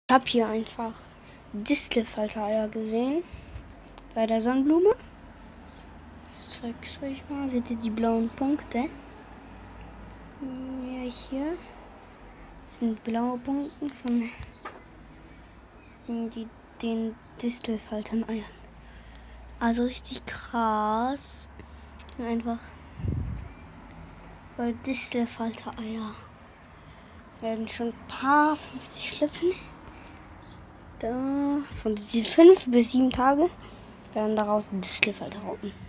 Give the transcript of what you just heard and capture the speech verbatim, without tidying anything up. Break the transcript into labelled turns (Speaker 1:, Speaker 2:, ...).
Speaker 1: Ich habe hier einfach Distelfalter-Eier gesehen bei der Sonnenblume. Das zeig's euch mal. Seht ihr die blauen Punkte? Ja, hier sind blaue Punkte von die, den Distelfaltern-Eiern. Also richtig krass. Einfach weil Distelfalter-Eier werden schon ein paar fünfzig schlüpfen. Da von diesen fünf bis sieben Tage werden daraus Distelfalter-Raupen.